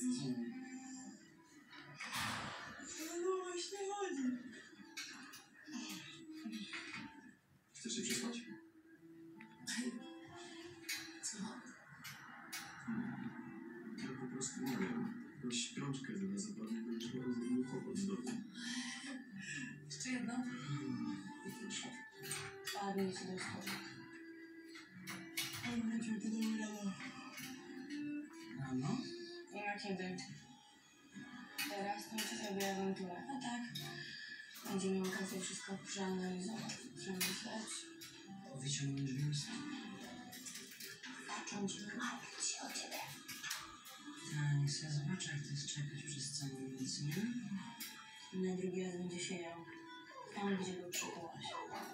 No właśnie chodzi. Chcesz się przespać? Co? Ja po prostu nie wiem. Jakąś śpiączkę zaraz zapadnie, bo trzeba rozumie kłopot z domu. Jeszcze jedną? Proszę. A nie się dostał. Ale wrócił do domu rano. Rano? Nie ma kiedy. Teraz kończę sobie awanturę. A tak. Będzie miał okazję wszystko przeanalizować, przemyśleć. Wyciągnąć wnioski. Zacząć martwić się o ciebie. A niech sobie zobaczę, jak to jest czekać przez całą noc, nie? Na drugi raz będzie siedział tam, gdzie go przykułaś.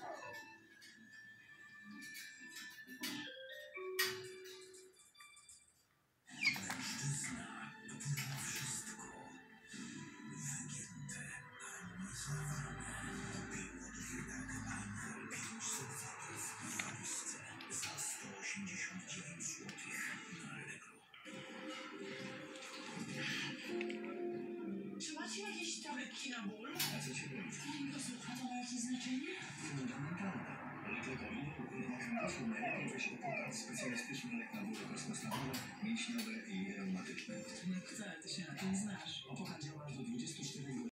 Czy macie jakieś tabletki na ból? A co cię boli? A to ma jakieś znaczenie? Fundamentalne. Lek lekowy ukrywa funduszu najlepiej weź opłat specjalistyczny lek na bóle kostno-stawowe, mięśniowe i reumatyczne. No wcale ty się na tym znasz. Opłat działa aż do 24 godzin.